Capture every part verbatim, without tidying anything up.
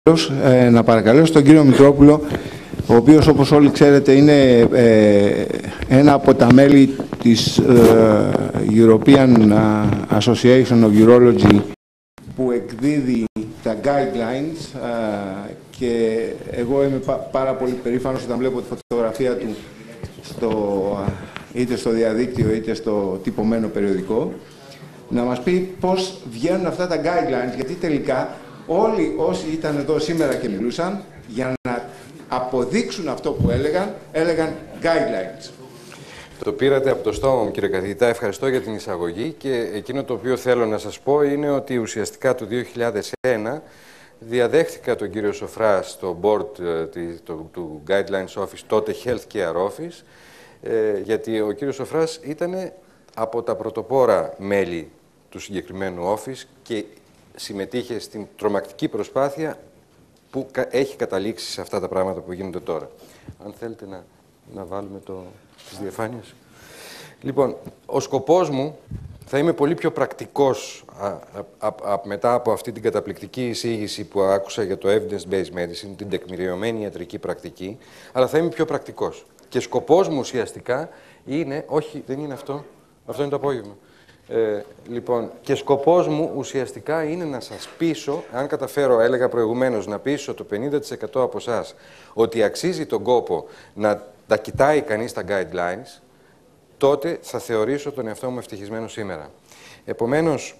Ε, να παρακαλέσω τον κύριο Μητρόπουλο, ο οποίος, όπως όλοι ξέρετε, είναι ε, ένα από τα μέλη της ε, European Association of Urology, που εκδίδει τα guidelines, ε, και εγώ είμαι πά, πάρα πολύ περήφανος όταν βλέπω τη φωτογραφία του στο, είτε στο διαδίκτυο είτε στο τυπωμένο περιοδικό, να μας πει πώς βγαίνουν αυτά τα guidelines, γιατί τελικά όλοι όσοι ήταν εδώ σήμερα και μιλούσαν, για να αποδείξουν αυτό που έλεγαν, έλεγαν guidelines. Το πήρατε από το στόμα μου, κύριε καθηγητά. Ευχαριστώ για την εισαγωγή. Και εκείνο το οποίο θέλω να σας πω είναι ότι ουσιαστικά το δύο χιλιάδες ένα διαδέχθηκα τον κύριο Σοφρά στο board του, του Guidelines Office, τότε Healthcare Office, ε, γιατί ο κύριος Σοφράς ήταν από τα πρωτοπόρα μέλη του συγκεκριμένου office και συμμετείχε στην τρομακτική προσπάθεια που έχει καταλήξει σε αυτά τα πράγματα που γίνονται τώρα. Αν θέλετε να, να βάλουμε το, τις διαφάνειες. Λοιπόν, ο σκοπός μου θα είμαι πολύ πιο πρακτικός α, α, α, α, μετά από αυτή την καταπληκτική εισήγηση που άκουσα για το evidence-based medicine, την τεκμηριωμένη ιατρική πρακτική, αλλά θα είμαι πιο πρακτικός. Και σκοπός μου ουσιαστικά είναι, όχι, δεν είναι αυτό, αυτό είναι το απόγευμα. Ε, λοιπόν, και σκοπός μου ουσιαστικά είναι να σας πείσω, αν καταφέρω, έλεγα προηγουμένως, να πείσω το πενήντα τοις εκατό από εσάς ότι αξίζει τον κόπο να τα κοιτάει κανείς τα guidelines, τότε θα θεωρήσω τον εαυτό μου ευτυχισμένο σήμερα. Επομένως,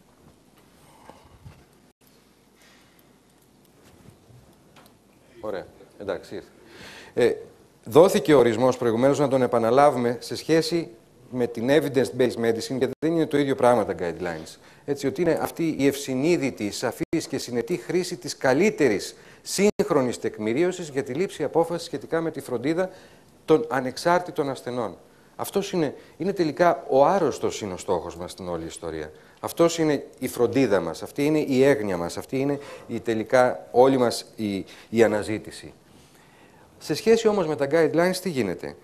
ωραία, εντάξει, ήρθε. Ε, δόθηκε ο ορισμός προηγουμένως, να τον επαναλάβουμε, σε σχέση με την evidence-based medicine, γιατί δεν είναι το ίδιο πράγμα τα guidelines. Έτσι, ότι είναι αυτή η ευσυνείδητη, σαφής και συνετή χρήση της καλύτερης σύγχρονης τεκμηρίωσης για τη λήψη απόφασης σχετικά με τη φροντίδα των ανεξάρτητων ασθενών. Αυτός είναι, είναι τελικά ο άρρωστος είναι ο στόχος μας στην όλη ιστορία. Αυτός είναι η φροντίδα μας, αυτή είναι η έγνοια μας, αυτή είναι η, τελικά όλη μας η, η αναζήτηση. Σε σχέση όμως με τα guidelines, τι γίνεται?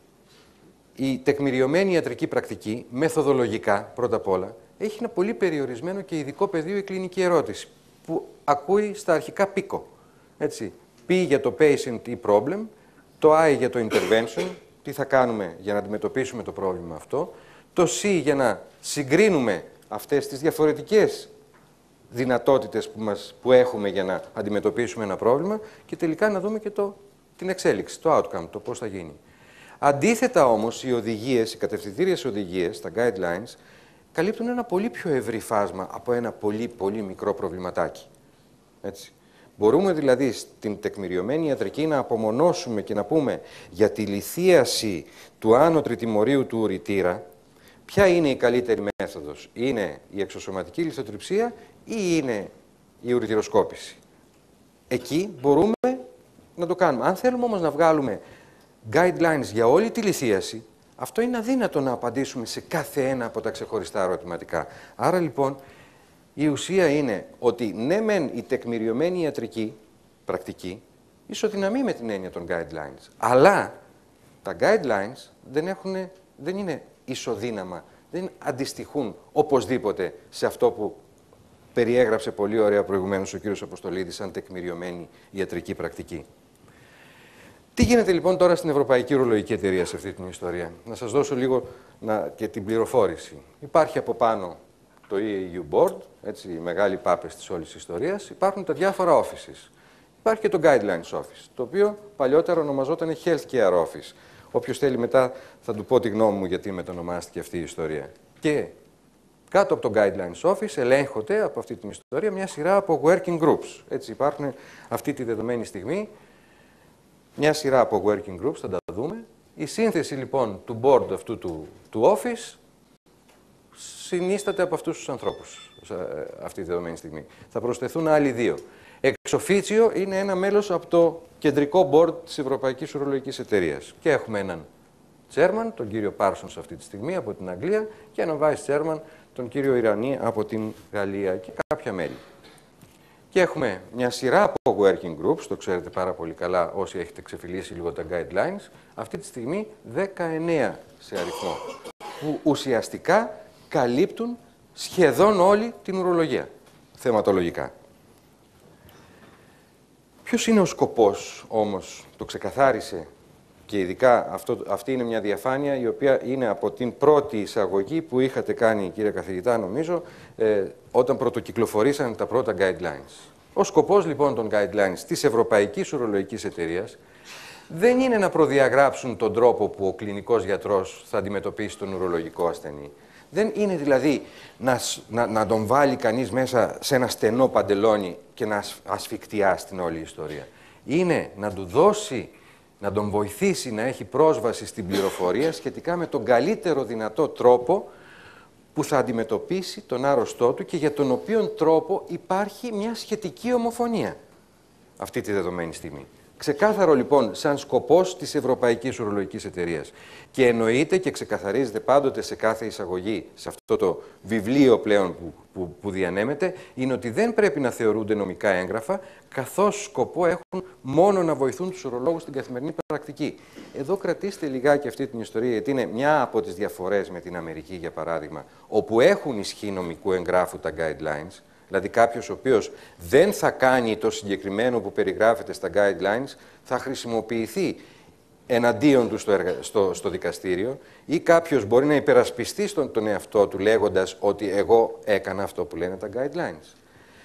Η τεκμηριωμένη ιατρική πρακτική, μεθοδολογικά, πρώτα απ' όλα, έχει ένα πολύ περιορισμένο και ειδικό πεδίο η κλινική ερώτηση, που ακούει στα αρχικά πίκο. Έτσι, P για το patient ή problem, το I για το intervention, τι θα κάνουμε για να αντιμετωπίσουμε το πρόβλημα αυτό, το C για να συγκρίνουμε αυτές τις διαφορετικές δυνατότητες που, μας, που έχουμε για να αντιμετωπίσουμε ένα πρόβλημα και τελικά να δούμε και το, την εξέλιξη, το outcome, το πώς θα γίνει. Αντίθετα όμως, οι οδηγίες, οι κατευθυντήριες οδηγίες, τα guidelines, καλύπτουν ένα πολύ πιο ευρύ φάσμα από ένα πολύ, πολύ μικρό προβληματάκι. Έτσι. Μπορούμε δηλαδή στην τεκμηριωμένη ιατρική να απομονώσουμε και να πούμε για τη λιθίαση του άνω τριτημορίου του ουρητήρα, ποια είναι η καλύτερη μέθοδος. Είναι η εξωσωματική λιθοτριψία ή είναι η ουρητηροσκόπηση. Εκεί μπορούμε να το κάνουμε. Αν θέλουμε όμως να βγάλουμε guidelines για όλη τη λιθίαση, αυτό είναι αδύνατο να απαντήσουμε σε κάθε ένα από τα ξεχωριστά ερωτηματικά. Άρα λοιπόν η ουσία είναι ότι ναι μεν η τεκμηριωμένη ιατρική πρακτική ισοδυναμεί με την έννοια των guidelines, αλλά τα guidelines δεν, έχουν, δεν είναι ισοδύναμα, δεν αντιστοιχούν οπωσδήποτε σε αυτό που περιέγραψε πολύ ωραία προηγουμένως ο κύριος Αποστολίδης σαν τεκμηριωμένη ιατρική πρακτική. Τι γίνεται λοιπόν τώρα στην Ευρωπαϊκή Ουρολογική Εταιρεία σε αυτή την ιστορία? Να σας δώσω λίγο να, και την πληροφόρηση. Υπάρχει από πάνω το ι έι γιου Board, έτσι, οι μεγάλοι πάπες της όλης της ιστορίας. Υπάρχουν τα διάφορα offices. Υπάρχει και το Guidelines Office, το οποίο παλιότερα ονομαζόταν Healthcare Office. Όποιος θέλει μετά θα του πω τη γνώμη μου γιατί μετονομάστηκε αυτή η ιστορία. Και κάτω από το Guidelines Office ελέγχονται από αυτή την ιστορία μια σειρά από working groups. Έτσι, υπάρχουν αυτή τη δεδομένη στιγμή μια σειρά από working groups, θα τα δούμε. Η σύνθεση λοιπόν του board αυτού του, του office συνίσταται από αυτούς τους ανθρώπους αυτή τη δεδομένη στιγμή. Θα προσθεθούν άλλοι δύο. Εξ officio είναι ένα μέλος από το κεντρικό board της Ευρωπαϊκής Ουρολογικής Εταιρείας. Και έχουμε έναν chairman, τον κύριο Parsons αυτή τη στιγμή από την Αγγλία, και έναν vice chairman, τον κύριο Ιρανή από την Γαλλία και κάποια μέλη. Και έχουμε μια σειρά από working groups, το ξέρετε πάρα πολύ καλά όσοι έχετε ξεφυλίσει λίγο τα guidelines, αυτή τη στιγμή δεκαεννέα σε αριθμό, που ουσιαστικά καλύπτουν σχεδόν όλη την ουρολογία, θεματολογικά. Ποιος είναι ο σκοπός όμως, το ξεκαθάρισε και ειδικά αυτό, αυτή είναι μια διαφάνεια η οποία είναι από την πρώτη εισαγωγή που είχατε κάνει, κύριε καθηγητά, νομίζω, ε, όταν πρωτοκυκλοφορήσαν τα πρώτα guidelines. Ο σκοπός λοιπόν των guidelines της Ευρωπαϊκής Ουρολογικής Εταιρείας δεν είναι να προδιαγράψουν τον τρόπο που ο κλινικός γιατρός θα αντιμετωπίσει τον ουρολογικό ασθενή. Δεν είναι δηλαδή να, να, να τον βάλει κανείς μέσα σε ένα στενό παντελόνι και να ασφικτιάσει την όλη ιστορία. Είναι να του δώσει, να τον βοηθήσει να έχει πρόσβαση στην πληροφορία σχετικά με τον καλύτερο δυνατό τρόπο που θα αντιμετωπίσει τον άρρωστό του και για τον οποίο τρόπο υπάρχει μια σχετική ομοφωνία αυτή τη δεδομένη στιγμή. Ξεκάθαρο λοιπόν σαν σκοπός της Ευρωπαϊκής Ουρολογικής Εταιρείας. Και εννοείται και ξεκαθαρίζεται πάντοτε σε κάθε εισαγωγή, σε αυτό το βιβλίο πλέον που, που, που διανέμεται, είναι ότι δεν πρέπει να θεωρούνται νομικά έγγραφα, καθώς σκοπό έχουν μόνο να βοηθούν τους ουρολόγους στην καθημερινή πρακτική. Εδώ κρατήστε λιγάκι αυτή την ιστορία, γιατί είναι μια από τις διαφορές με την Αμερική, για παράδειγμα, όπου έχουν ισχύ νομικού εγγράφου τα guidelines. Δηλαδή κάποιος ο οποίος δεν θα κάνει το συγκεκριμένο που περιγράφεται στα guidelines, θα χρησιμοποιηθεί εναντίον του στο, εργα... στο, στο δικαστήριο, ή κάποιος μπορεί να υπερασπιστεί στον τον εαυτό του λέγοντας ότι εγώ έκανα αυτό που λένε τα guidelines.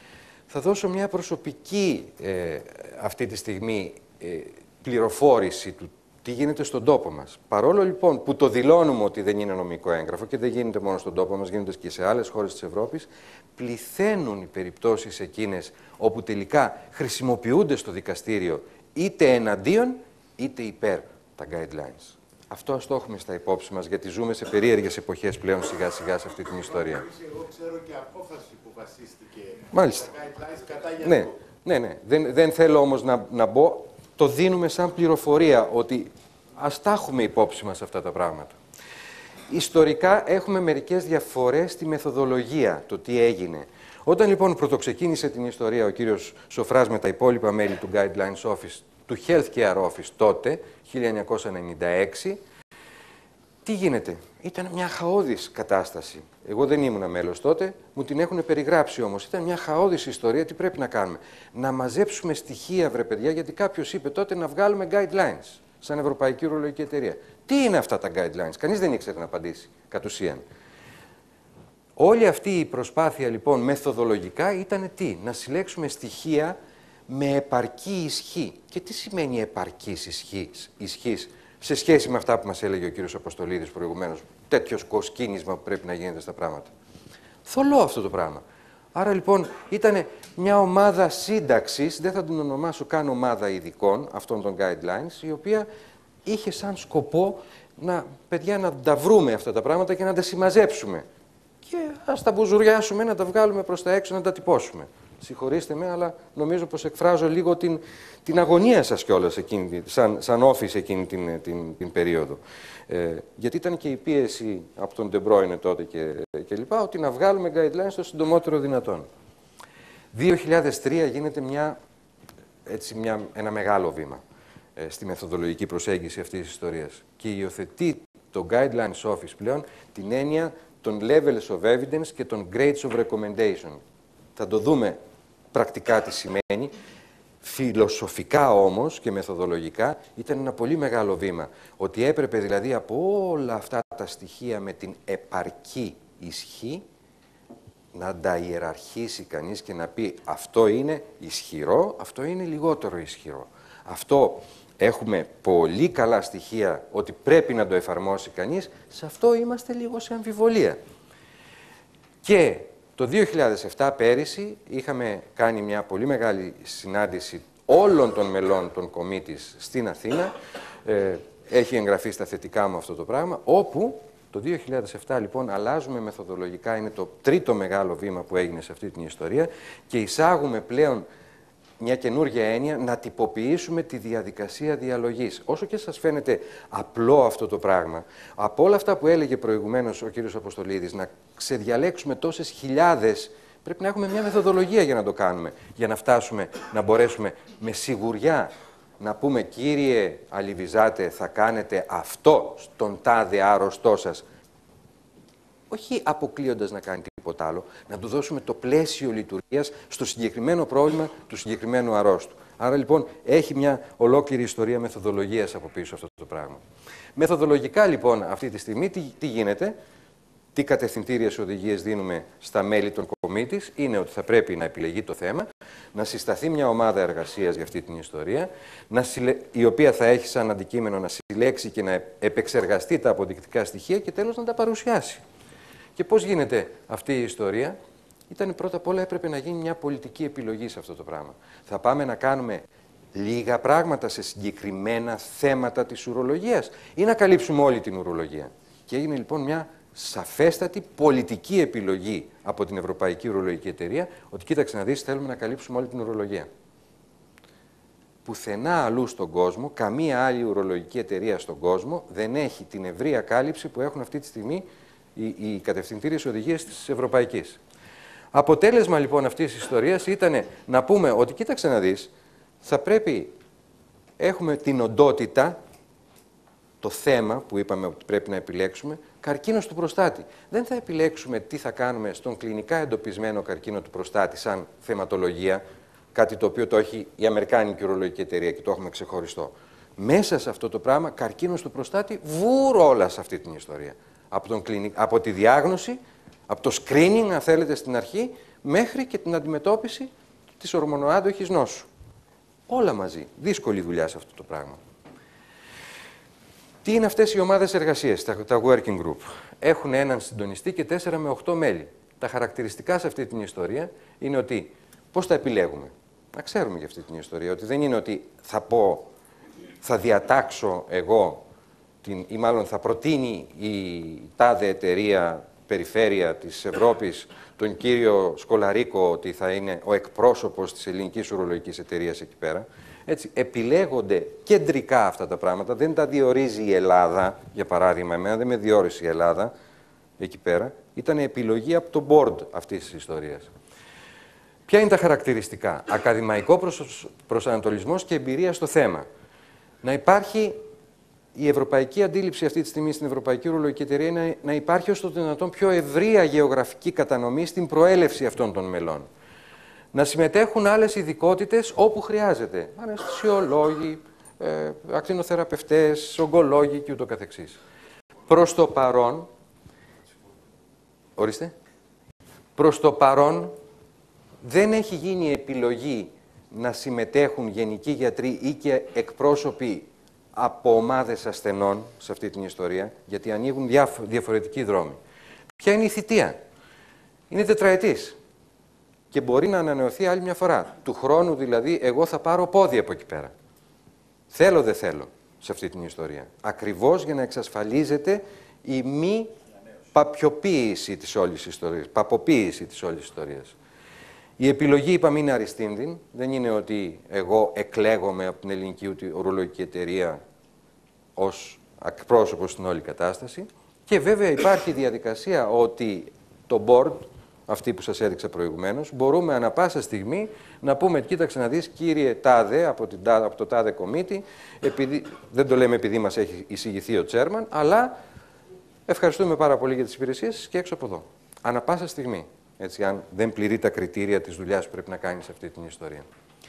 Θα δώσω μια προσωπική ε, αυτή τη στιγμή ε, πληροφόρηση του τι γίνεται στον τόπο μας. Παρόλο λοιπόν που το δηλώνουμε ότι δεν είναι νομικό έγγραφο και δεν γίνεται μόνο στον τόπο μας, γίνεται και σε άλλες χώρες της Ευρώπης, πληθαίνουν οι περιπτώσεις εκείνες όπου τελικά χρησιμοποιούνται στο δικαστήριο είτε εναντίον είτε υπέρ τα guidelines. Αυτό ας το έχουμε στα υπόψη μας, γιατί ζούμε σε περίεργες εποχές πλέον σιγά σιγά σε αυτή την ιστορία. Εγώ ξέρω και απόφαση που βασίστηκε Μάλιστα. στα guidelines κατά για ναι, ναι, ναι. Δεν, δεν θέλω όμως να, να μπω. Το δίνουμε σαν πληροφορία ότι ας τα έχουμε υπόψη μας αυτά τα πράγματα. Ιστορικά έχουμε μερικές διαφορές στη μεθοδολογία, το τι έγινε. Όταν λοιπόν πρωτοξεκίνησε την ιστορία ο κύριος Σοφράς με τα υπόλοιπα μέλη του Guidelines Office, του Healthcare Office τότε, χίλια εννιακόσια ενενήντα έξι, τι γίνεται? Ήταν μια χαόδης κατάσταση. Εγώ δεν ήμουν μέλος τότε, μου την έχουν περιγράψει όμως. Ήταν μια χαόδης ιστορία, τι πρέπει να κάνουμε? Να μαζέψουμε στοιχεία, βρε παιδιά, γιατί κάποιος είπε τότε να βγάλουμε guidelines, σαν Ευρωπαϊκή Ουρολογική Εταιρεία. Τι είναι αυτά τα guidelines? Κανείς δεν ήξερε να απαντήσει, κατ' ουσίαν. Όλη αυτή η προσπάθεια λοιπόν μεθοδολογικά ήταν τι? Να συλλέξουμε στοιχεία με επαρκή ισχύ. Και τι σημαίνει επαρκής ισχύς, ισχύς σε σχέση με αυτά που μας έλεγε ο κύριος Αποστολίδης προηγουμένως, τέτοιο κοσκίνισμα που πρέπει να γίνεται στα πράγματα. Θολό αυτό το πράγμα. Άρα λοιπόν ήταν μια ομάδα σύνταξης, δεν θα την ονομάσω καν ομάδα ειδικών αυτών των guidelines, η οποία είχε σαν σκοπό να, παιδιά, να τα βρούμε αυτά τα πράγματα και να τα συμμαζέψουμε. Και ας τα μπουζουριάσουμε, να τα βγάλουμε προς τα έξω, να τα τυπώσουμε. Συγχωρήστε με, αλλά νομίζω πως εκφράζω λίγο την, την αγωνία σας κιόλας εκείνη, σαν, σαν office εκείνη την, την, την περίοδο. Ε, γιατί ήταν και η πίεση από τον Ντεμπρόινε τότε και, και λοιπά, ότι να βγάλουμε guidelines το συντομότερο δυνατόν. δύο χιλιάδες τρία γίνεται μια, έτσι, μια, ένα μεγάλο βήμα ε, στη μεθοδολογική προσέγγιση αυτής της ιστορίας. Και υιοθετεί το Guidelines Office πλέον την έννοια των levels of evidence και των grades of recommendation. Θα το δούμε πρακτικά τι σημαίνει. Φιλοσοφικά όμως και μεθοδολογικά ήταν ένα πολύ μεγάλο βήμα. Ότι έπρεπε δηλαδή από όλα αυτά τα στοιχεία με την επαρκή ισχύ να τα ιεραρχήσει κανείς και να πει αυτό είναι ισχυρό, αυτό είναι λιγότερο ισχυρό. Αυτό έχουμε πολύ καλά στοιχεία ότι πρέπει να το εφαρμόσει κανείς, σε αυτό είμαστε λίγο σε αμφιβολία. Και το δύο χιλιάδες επτά, πέρυσι, είχαμε κάνει μια πολύ μεγάλη συνάντηση όλων των μελών των κομίτης στην Αθήνα. Ε, έχει εγγραφεί στα θετικά μου αυτό το πράγμα, όπου το δύο χιλιάδες επτά, λοιπόν, αλλάζουμε μεθοδολογικά, είναι το τρίτο μεγάλο βήμα που έγινε σε αυτή την ιστορία και εισάγουμε πλέον μια καινούργια έννοια, να τυποποιήσουμε τη διαδικασία διαλογής. Όσο και σας φαίνεται απλό αυτό το πράγμα, από όλα αυτά που έλεγε προηγουμένως ο κύριος Αποστολίδης, να ξεδιαλέξουμε τόσες χιλιάδες, πρέπει να έχουμε μια μεθοδολογία για να το κάνουμε, για να φτάσουμε, να μπορέσουμε με σιγουριά να πούμε, κύριε Αλιβιζάτε, θα κάνετε αυτό στον τάδε άρρωστό σας. Όχι αποκλείοντας να κάνει τίποτα άλλο, να του δώσουμε το πλαίσιο λειτουργίας στο συγκεκριμένο πρόβλημα του συγκεκριμένου αρρώστου. Άρα λοιπόν έχει μια ολόκληρη ιστορία μεθοδολογίας από πίσω αυτό το πράγμα. Μεθοδολογικά λοιπόν αυτή τη στιγμή τι, τι γίνεται, τι κατευθυντήριες οδηγίες δίνουμε στα μέλη των κομίτης, είναι ότι θα πρέπει να επιλεγεί το θέμα, να συσταθεί μια ομάδα εργασίας για αυτή την ιστορία, να συλλε... η οποία θα έχει σαν αντικείμενο να συλλέξει και να επεξεργαστεί τα αποδεικτικά στοιχεία και τέλος να τα παρουσιάσει. Και πώς γίνεται αυτή η ιστορία? Ήταν πρώτα απ' όλα έπρεπε να γίνει μια πολιτική επιλογή σε αυτό το πράγμα. Θα πάμε να κάνουμε λίγα πράγματα σε συγκεκριμένα θέματα της ουρολογίας ή να καλύψουμε όλη την ουρολογία? Και έγινε λοιπόν μια σαφέστατη πολιτική επιλογή από την Ευρωπαϊκή Ουρολογική Εταιρεία ότι κοίταξε να δεις, θέλουμε να καλύψουμε όλη την ουρολογία. Πουθενά αλλού στον κόσμο, καμία άλλη ουρολογική εταιρεία στον κόσμο δεν έχει την ευρεία κάλυψη που έχουν αυτή τη στιγμή οι, οι κατευθυντήριες οδηγίες της Ευρωπαϊκής. Αποτέλεσμα λοιπόν αυτής της ιστορίας ήταν να πούμε ότι κοίταξε να δεις, θα πρέπει, έχουμε την οντότητα, το θέμα που είπαμε ότι πρέπει να επιλέξουμε, καρκίνος του προστάτη. Δεν θα επιλέξουμε τι θα κάνουμε στον κλινικά εντοπισμένο καρκίνο του προστάτη σαν θεματολογία, κάτι το οποίο το έχει η Αμερικάνικη Ουρολογική Εταιρεία και το έχουμε ξεχωριστό. Μέσα σε αυτό το πράγμα, καρκίνος του προστάτη, βούρω όλα σε αυτή την ιστορία. Από, τον κλινικ... από τη διάγνωση, από το screening, αν θέλετε, στην αρχή, μέχρι και την αντιμετώπιση της ορμονοάντοχης νόσου. Όλα μαζί. Δύσκολη δουλειά σε αυτό το πράγμα. Τι είναι αυτές οι ομάδες εργασίας, τα, τα working group? Έχουν έναν συντονιστή και τέσσερα με οκτώ μέλη. Τα χαρακτηριστικά σε αυτή την ιστορία είναι ότι πώς τα επιλέγουμε. Να ξέρουμε για αυτή την ιστορία, ότι δεν είναι ότι θα πω, θα διατάξω εγώ, την, ή μάλλον θα προτείνει η τάδε εταιρεία περιφέρεια της Ευρώπης τον κύριο Σκολαρίκο ότι θα είναι ο εκπρόσωπος της Ελληνικής Ουρολογικής Εταιρείας εκεί πέρα. Έτσι, επιλέγονται κεντρικά αυτά τα πράγματα, δεν τα διορίζει η Ελλάδα, για παράδειγμα, εμένα δεν με διόρισε η Ελλάδα εκεί πέρα, ήταν επιλογή από το board αυτής της ιστορίας. Ποια είναι τα χαρακτηριστικά? Ακαδημαϊκό προσανατολισμός και εμπειρία στο θέμα. Να υπάρχει η ευρωπαϊκή αντίληψη αυτή τη στιγμή στην Ευρωπαϊκή Ουρολογική Εταιρεία, είναι να υπάρχει ως το δυνατόν πιο ευρεία γεωγραφική κατανομή στην προέλευση αυτών των μελών. Να συμμετέχουν άλλες ειδικότητες όπου χρειάζεται. Αναισθησιολόγοι, ε, ακτινοθεραπευτές, ογκολόγοι και ούτω καθεξής. Προς το παρόν, ορίστε, προς το παρόν δεν έχει γίνει επιλογή να συμμετέχουν γενικοί γιατροί ή και εκπρόσωποι από ομάδες ασθενών σε αυτή την ιστορία, γιατί ανοίγουν διαφορετικοί δρόμοι. Ποια είναι η θητεία? Είναι τετραετής και μπορεί να ανανεωθεί άλλη μια φορά. Του χρόνου δηλαδή εγώ θα πάρω πόδι από εκεί πέρα. Θέλω δεν θέλω σε αυτή την ιστορία. Ακριβώς για να εξασφαλίζεται η μη παπιοποίηση της όλης ιστορίας, παποποίηση της όλης ιστορίας. Η επιλογή, είπαμε, είναι αριστείνδυν. Δεν είναι ότι εγώ εκλέγομαι από την Ελληνική Ουρολογική Εταιρεία ως εκπρόσωπος στην όλη κατάσταση. Και βέβαια υπάρχει η διαδικασία ότι το board, αυτή που σας έδειξα προηγουμένως, μπορούμε ανα πάσα στιγμή να πούμε, κοίταξε να δεις, κύριε τάδε, από, την, από το τάδε κομίτι, επειδή, δεν το λέμε επειδή μας έχει εισηγηθεί ο chairman, αλλά ευχαριστούμε πάρα πολύ για τις υπηρεσίες σας και έξω από εδώ. Ανα πάσα στιγμή. Έτσι, αν δεν πληρεί τα κριτήρια της δουλειάς που πρέπει να κάνει σε αυτή την ιστορία.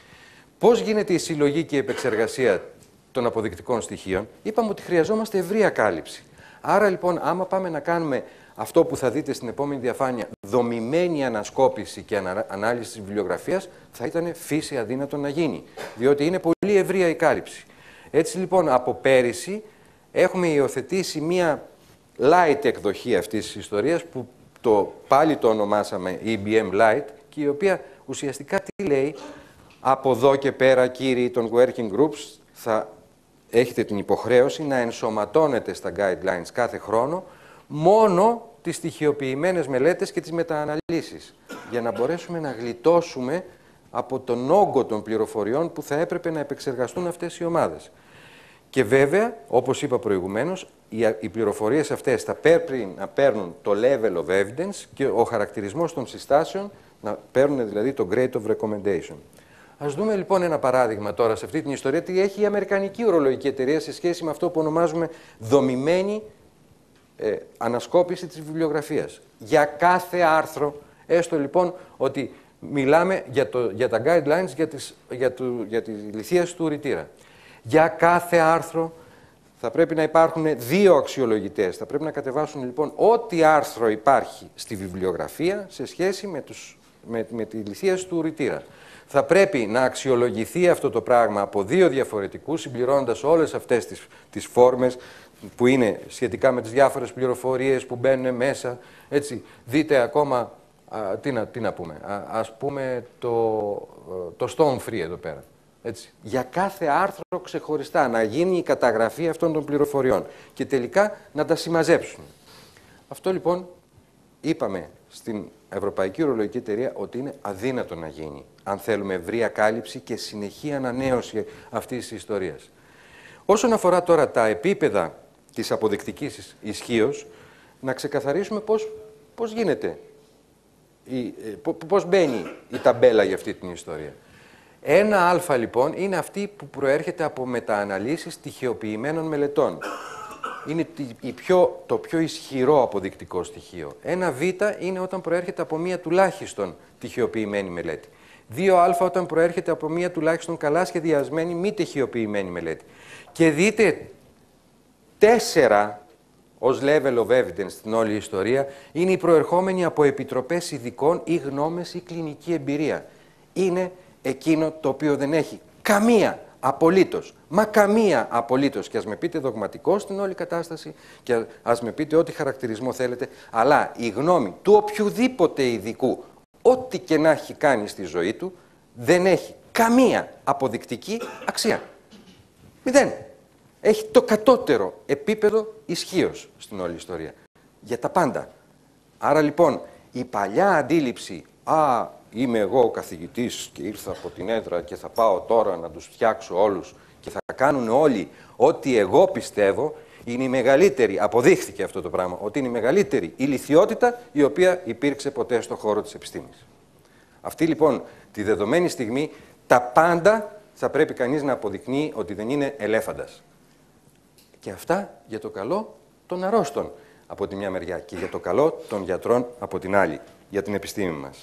Πώς γίνεται η συλλογή και η επεξεργασία των αποδεικτικών στοιχείων? Είπαμε ότι χρειαζόμαστε ευρεία κάλυψη. Άρα λοιπόν, άμα πάμε να κάνουμε αυτό που θα δείτε στην επόμενη διαφάνεια, δομημένη ανασκόπηση και ανα, ανάλυση της βιβλιογραφίας, θα ήταν φύση αδύνατο να γίνει, διότι είναι πολύ ευρεία η κάλυψη. Έτσι λοιπόν, από πέρυσι έχουμε υιοθετήσει μία light εκδοχή αυτής της ιστορίας, που το, πάλι το ονομάσαμε ι μπι εμ Lite, και η οποία ουσιαστικά τι λέει? Από εδώ και πέρα, κύριοι των working groups, θα έχετε την υποχρέωση να ενσωματώνετε στα guidelines κάθε χρόνο μόνο τις στοιχειοποιημένες μελέτες και τις μετααναλύσεις, για να μπορέσουμε να γλιτώσουμε από τον όγκο των πληροφοριών που θα έπρεπε να επεξεργαστούν αυτές οι ομάδες. Και βέβαια, όπως είπα προηγουμένως, οι πληροφορίες αυτές θα πρέπει να παίρνουν το level of evidence και ο χαρακτηρισμός των συστάσεων να παίρνουν δηλαδή το grade of recommendation. Ας δούμε λοιπόν ένα παράδειγμα τώρα σε αυτή την ιστορία, τι έχει η Αμερικανική Ουρολογική Εταιρεία σε σχέση με αυτό που ονομάζουμε δομημένη ε, ανασκόπηση της βιβλιογραφίας. Για κάθε άρθρο, έστω λοιπόν ότι μιλάμε για, το, για τα guidelines για, τις, για, το, για τη λυθίαση του ουρητήρα. Για κάθε άρθρο θα πρέπει να υπάρχουν δύο αξιολογητές. Θα πρέπει να κατεβάσουν λοιπόν ό,τι άρθρο υπάρχει στη βιβλιογραφία σε σχέση με, τους, με, με τη λυθίαση του ουρητήρα. Θα πρέπει να αξιολογηθεί αυτό το πράγμα από δύο διαφορετικούς, συμπληρώνοντας όλες αυτές τις, τις φόρμες που είναι σχετικά με τις διάφορες πληροφορίες που μπαίνουν μέσα. Έτσι, δείτε ακόμα, α, τι, να, τι να πούμε, α, ας πούμε το, το Stone Free εδώ πέρα. Έτσι. Για κάθε άρθρο ξεχωριστά να γίνει η καταγραφή αυτών των πληροφοριών και τελικά να τα συμμαζέψουν. Αυτό λοιπόν είπαμε στην Ευρωπαϊκή Ουρολογική Εταιρεία ότι είναι αδύνατο να γίνει αν θέλουμε ευρεία κάλυψη και συνεχή ανανέωση αυτής της ιστορίας. Όσον αφορά τώρα τα επίπεδα της αποδεικτικής ισχύως, να ξεκαθαρίσουμε πώς, πώς γίνεται, η, πώς μπαίνει η ταμπέλα για αυτή την ιστορία. Ένα α λοιπόν είναι αυτή που προέρχεται από μετααναλύσεις τυχεοποιημένων μελετών. Είναι η πιο, το πιο ισχυρό αποδεικτικό στοιχείο. Ένα β είναι όταν προέρχεται από μία τουλάχιστον τυχεοποιημένη μελέτη. δύο α όταν προέρχεται από μία τουλάχιστον καλά σχεδιασμένη μη τυχεοποιημένη μελέτη. Και δείτε τέσσερα ως level of evidence στην όλη ιστορία είναι οι προερχόμενοι από επιτροπές ειδικών ή γνώμες ή κλινική εμπειρία. Είναι εκείνο το οποίο δεν έχει καμία απολύτως, μα καμία απολύτως, και ας με πείτε δογματικό στην όλη κατάσταση και ας με πείτε ό,τι χαρακτηρισμό θέλετε, αλλά η γνώμη του οποιοδήποτε ειδικού, ό,τι και να έχει κάνει στη ζωή του, δεν έχει καμία αποδεικτική αξία. Μηδέν. Έχει το κατώτερο επίπεδο ισχύως στην όλη ιστορία. Για τα πάντα. Άρα λοιπόν η παλιά αντίληψη, α, είμαι εγώ ο καθηγητής και ήρθα από την έδρα και θα πάω τώρα να τους φτιάξω όλους και θα κάνουν όλοι ό,τι εγώ πιστεύω, είναι η μεγαλύτερη, αποδείχθηκε αυτό το πράγμα, ότι είναι η μεγαλύτερη ηλιθιότητα η οποία υπήρξε ποτέ στον χώρο της επιστήμης. Αυτή λοιπόν τη δεδομένη στιγμή τα πάντα θα πρέπει κανείς να αποδεικνύει ότι δεν είναι ελέφαντας. Και αυτά για το καλό των αρρώστων από τη μια μεριά και για το καλό των γιατρών από την άλλη, για την επιστήμη μας.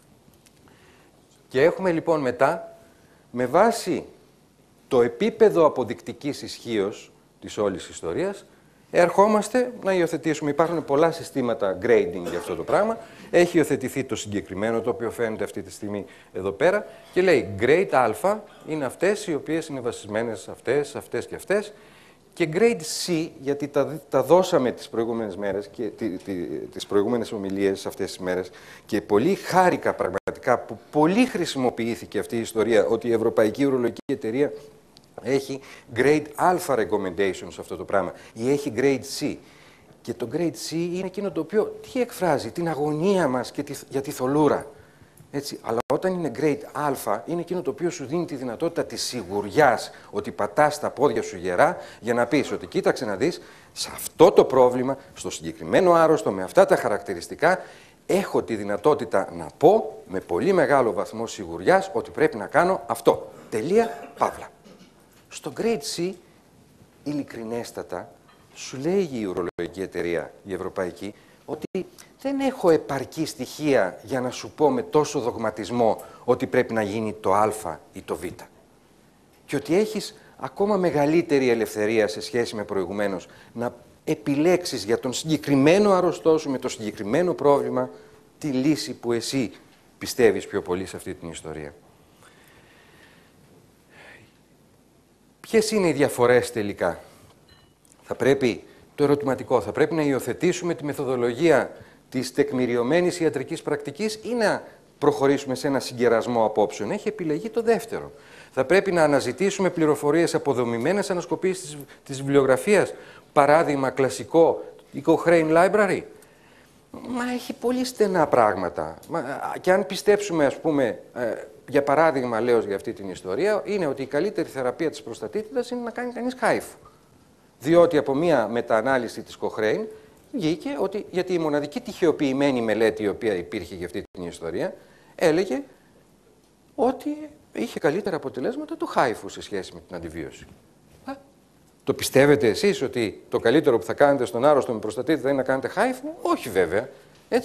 Και έχουμε λοιπόν μετά, με βάση το επίπεδο αποδεικτικής ισχύως της όλης ιστορίας, ερχόμαστε να υιοθετήσουμε. Υπάρχουν πολλά συστήματα grading για αυτό το πράγμα. Έχει υιοθετηθεί το συγκεκριμένο, το οποίο φαίνεται αυτή τη στιγμή εδώ πέρα, και λέει grade α είναι αυτές οι οποίες είναι βασισμένες σε αυτές, αυτές και αυτές, και grade C, γιατί τα, τα δώσαμε τις προηγούμενες μέρες και τι, τι, τις προηγούμενες ομιλίες αυτές τις μέρες και πολύ χάρηκα πραγματικά που πολύ χρησιμοποιήθηκε αυτή η ιστορία ότι η Ευρωπαϊκή Ουρολογική Εταιρεία έχει grade α recommendations σε αυτό το πράγμα ή έχει grade C. Και το grade C είναι εκείνο το οποίο τι εκφράζει, την αγωνία μας και τη, για τη θολούρα. Έτσι, αλλά όταν είναι grade α, είναι εκείνο το οποίο σου δίνει τη δυνατότητα της σιγουριάς ότι πατάς τα πόδια σου γερά για να πεις ότι κοίταξε να δεις, σε αυτό το πρόβλημα, στο συγκεκριμένο άρρωστο, με αυτά τα χαρακτηριστικά, έχω τη δυνατότητα να πω με πολύ μεγάλο βαθμό σιγουριάς ότι πρέπει να κάνω αυτό. Τελεία, παύλα. Στο grade C, ειλικρινέστατα, σου λέει η Ουρολογική Εταιρεία, η Ευρωπαϊκή, ότι δεν έχω επαρκή στοιχεία για να σου πω με τόσο δογματισμό ότι πρέπει να γίνει το α ή το β. Και ότι έχεις ακόμα μεγαλύτερη ελευθερία σε σχέση με προηγουμένως να επιλέξεις για τον συγκεκριμένο αρρωστό σου με το συγκεκριμένο πρόβλημα τη λύση που εσύ πιστεύεις πιο πολύ σε αυτή την ιστορία. Ποιες είναι οι διαφορές τελικά? Θα πρέπει, το ερωτηματικό, θα πρέπει να υιοθετήσουμε τη μεθοδολογία της τεκμηριωμένης ιατρικής πρακτικής ή να προχωρήσουμε σε ένα συγκερασμό απόψεων? Έχει επιλεγεί το δεύτερο. Θα πρέπει να αναζητήσουμε πληροφορίες από δομημένες ανασκοπήσεις της, της βιβλιογραφίας. Παράδειγμα κλασικό, η Cochrane Library. Μα έχει πολύ στενά πράγματα. Μα, και αν πιστέψουμε, ας πούμε, ε, για παράδειγμα, λέω για αυτή την ιστορία, είναι ότι η καλύτερη θεραπεία της προστατήτητας είναι να κάνει κανείς χάιφου. Διότι από μία μεταανάλυση της Cochrane βγήκε ότι, γιατί η μοναδική τυχεοποιημένη μελέτη η οποία υπήρχε για αυτή την ιστορία, έλεγε ότι είχε καλύτερα αποτελέσματα το χάιφου σε σχέση με την αντιβίωση. Α, το πιστεύετε εσείς ότι το καλύτερο που θα κάνετε στον άρρωστο με προστατήτητα είναι να κάνετε χάιφου? Όχι βέβαια. Έτσι.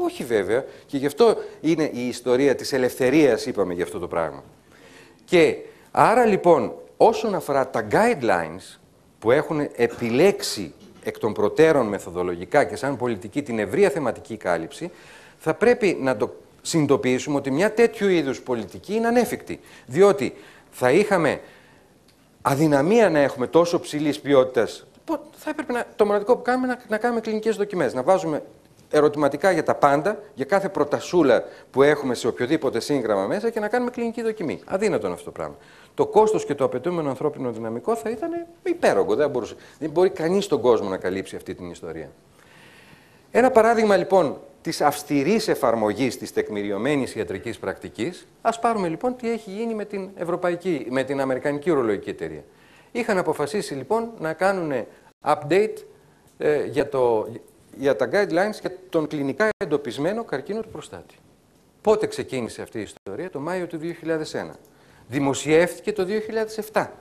Όχι βέβαια. Και γι' αυτό είναι η ιστορία της ελευθερίας, είπαμε για αυτό το πράγμα. Και άρα λοιπόν, όσον αφορά τα guidelines που έχουν επιλέξει εκ των προτέρων μεθοδολογικά και σαν πολιτική την ευρεία θεματική κάλυψη, θα πρέπει να το συνειδητοποιήσουμε ότι μια τέτοιου είδους πολιτική είναι ανέφικτη. Διότι θα είχαμε αδυναμία να έχουμε τόσο ψηλής ποιότητας. Θα έπρεπε να, το μοναδικό που κάνουμε να, να κάνουμε κλινικές δοκιμές, να βάζουμε ερωτηματικά για τα πάντα, για κάθε προτασούλα που έχουμε σε οποιοδήποτε σύγγραμμα μέσα και να κάνουμε κλινική δοκιμή. Αδύνατον αυτό το πράγμα. Το κόστος και το απαιτούμενο ανθρώπινο δυναμικό θα ήταν υπέρογκο. Δεν, μπορούσε, δεν μπορεί κανείς στον κόσμο να καλύψει αυτή την ιστορία. Ένα παράδειγμα λοιπόν της αυστηρής εφαρμογής της τεκμηριωμένης ιατρικής πρακτικής, ας πάρουμε λοιπόν τι έχει γίνει με την, ευρωπαϊκή, με την αμερικανική ουρολογική εταιρεία. Είχαν αποφασίσει λοιπόν να κάνουν update ε, για, το, για τα guidelines για τον κλινικά εντοπισμένο καρκίνο του προστάτη. Πότε ξεκίνησε αυτή η ιστορία? Το Μάιο του δύο χιλιάδες ένα. Δημοσιεύτηκε το δύο χιλιάδες επτά.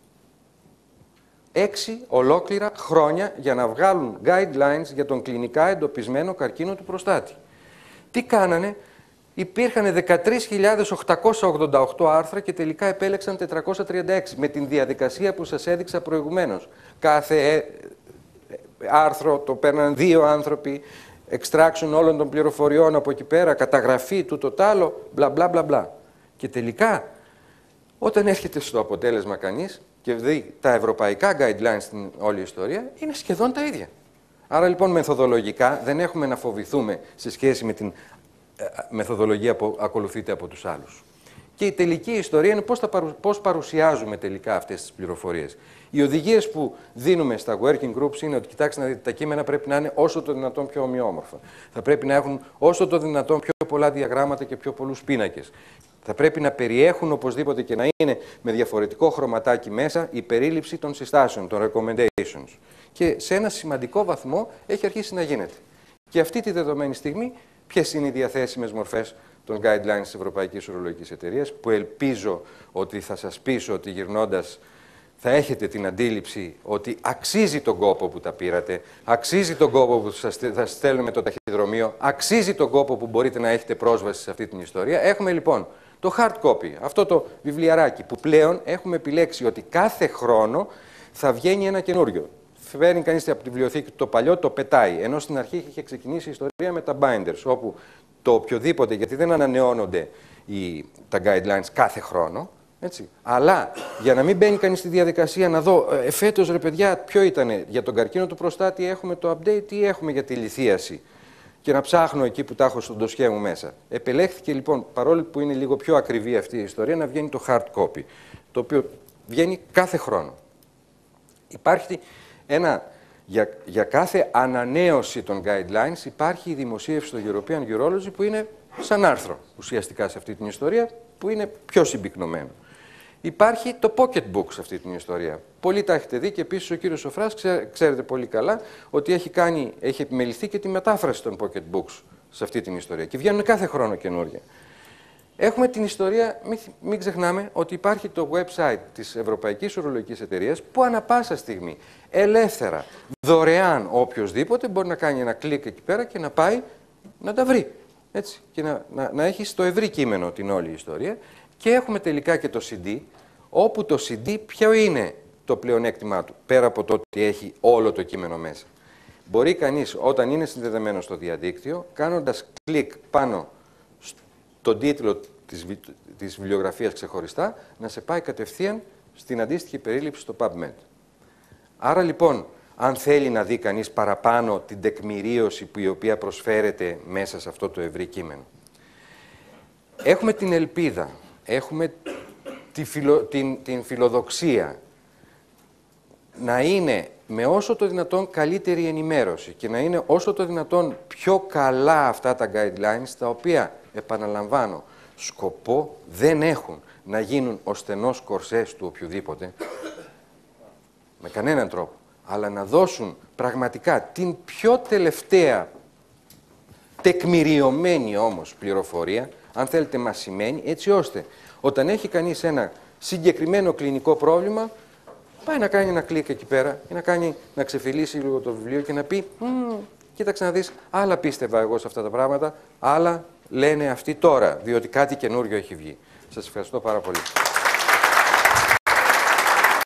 Έξι ολόκληρα χρόνια για να βγάλουν guidelines για τον κλινικά εντοπισμένο καρκίνο του προστάτη. Τι κάνανε? Υπήρχαν δεκατρείς χιλιάδες οκτακόσια ογδόντα οκτώ άρθρα και τελικά επέλεξαν τετρακόσια τριάντα έξι με την διαδικασία που σας έδειξα προηγουμένως. Κάθε άρθρο το παίρναν δύο άνθρωποι, extraction όλων των πληροφοριών από εκεί πέρα, καταγραφή του το τάλο, μπλα μπλα μπλα μπλα. Και τελικά, όταν έρχεται στο αποτέλεσμα κανείς και δει τα ευρωπαϊκά guidelines στην όλη ιστορία, είναι σχεδόν τα ίδια. Άρα λοιπόν μεθοδολογικά δεν έχουμε να φοβηθούμε σε σχέση με την μεθοδολογία που ακολουθείται από τους άλλους. Και η τελική ιστορία είναι πώς, θα παρου... πώς παρουσιάζουμε τελικά αυτές τις πληροφορίες. Οι οδηγίες που δίνουμε στα working groups είναι ότι, κοιτάξτε να δείτε, τα κείμενα πρέπει να είναι όσο το δυνατόν πιο ομοιόμορφα. Θα πρέπει να έχουν όσο το δυνατόν πιο πολλά διαγράμματα και πιο πολλούς πίνακες. Θα πρέπει να περιέχουν οπωσδήποτε και να είναι με διαφορετικό χρωματάκι μέσα η περίληψη των συστάσεων, των recommendations. Και σε ένα σημαντικό βαθμό έχει αρχίσει να γίνεται. Και αυτή τη δεδομένη στιγμή, ποιες είναι οι διαθέσιμες μορφές των guidelines της Ευρωπαϊκής Ουρολογικής Εταιρείας, που ελπίζω ότι θα σας πείσω ότι γυρνώντας θα έχετε την αντίληψη ότι αξίζει τον κόπο που τα πήρατε, αξίζει τον κόπο που σας θα στέλνουμε το ταχυδρομείο, αξίζει τον κόπο που μπορείτε να έχετε πρόσβαση σε αυτή την ιστορία. Έχουμε λοιπόν το hard copy, αυτό το βιβλιαράκι, που πλέον έχουμε επιλέξει ότι κάθε χρόνο θα βγαίνει ένα καινούριο. Φέρνει κανείς από τη βιβλιοθήκη το παλιό, το πετάει, ενώ στην αρχή είχε ξεκινήσει η ιστορία με τα binders, όπου το οποιοδήποτε, γιατί δεν ανανεώνονται οι, τα guidelines κάθε χρόνο, έτσι. Αλλά για να μην μπαίνει κανείς στη διαδικασία να δω, ε, φέτος ρε παιδιά, ποιο ήταν για τον καρκίνο του προστάτη, έχουμε το update ή έχουμε για τη λιθίαση, και να ψάχνω εκεί που τα έχω στον ντοσιέ μου μέσα. Επελέχθηκε λοιπόν, παρόλο που είναι λίγο πιο ακριβή αυτή η ιστορία, να βγαίνει το hard copy, το οποίο βγαίνει κάθε χρόνο. Υπάρχει ένα, για, για κάθε ανανέωση των guidelines υπάρχει η δημοσίευση στο European Urology που είναι σαν άρθρο ουσιαστικά σε αυτή την ιστορία, που είναι πιο συμπυκνωμένο. Υπάρχει το pocketbook σε αυτή την ιστορία. Πολλοί τα έχετε δει και επίσης ο κύριος Σοφράς ξέ, ξέρετε πολύ καλά ότι έχει, κάνει, έχει επιμεληθεί και τη μετάφραση των pocketbooks σε αυτή την ιστορία και βγαίνουν κάθε χρόνο καινούργια. Έχουμε την ιστορία, μην, μην ξεχνάμε ότι υπάρχει το website της Ευρωπαϊκής Ουρολογικής Εταιρείας που ανά πάσα στιγμή, ελεύθερα, δωρεάν, οποιοσδήποτε μπορεί να κάνει ένα κλικ εκεί πέρα και να πάει να τα βρει. Έτσι, και να, να, να έχει στο ευρύ κείμενο την όλη ιστορία. Και έχουμε τελικά και το σι ντι, όπου το σι ντι ποιο είναι το πλεονέκτημά του, πέρα από το ότι έχει όλο το κείμενο μέσα. Μπορεί κανείς όταν είναι συνδεδεμένο στο διαδίκτυο, κάνοντας κλικ πάνω στον τίτλο της, της βιβλιογραφίας ξεχωριστά, να σε πάει κατευθείαν στην αντίστοιχη περίληψη στο PubMed. Άρα λοιπόν, αν θέλει να δει κανείς παραπάνω την τεκμηρίωση που η οποία προσφέρεται μέσα σε αυτό το ευρύ κείμενο. Έχουμε την ελπίδα, έχουμε τη φιλο, την, την φιλοδοξία να είναι με όσο το δυνατόν καλύτερη ενημέρωση και να είναι όσο το δυνατόν πιο καλά αυτά τα guidelines, τα οποία, επαναλαμβάνω, σκοπό δεν έχουν να γίνουν ο στενός κορσές του οποιοδήποτε, με κανέναν τρόπο, αλλά να δώσουν πραγματικά την πιο τελευταία τεκμηριωμένη όμως πληροφορία, αν θέλετε μασημένη, έτσι ώστε όταν έχει κανείς ένα συγκεκριμένο κλινικό πρόβλημα, πάει να κάνει ένα κλικ εκεί πέρα ή να, κάνει, να ξεφυλίσει λίγο το βιβλίο και να πει Κοίταξε να δεις, άλλα πίστευα εγώ σε αυτά τα πράγματα, άλλα λένε αυτοί τώρα, διότι κάτι καινούριο έχει βγει. Σας ευχαριστώ πάρα πολύ.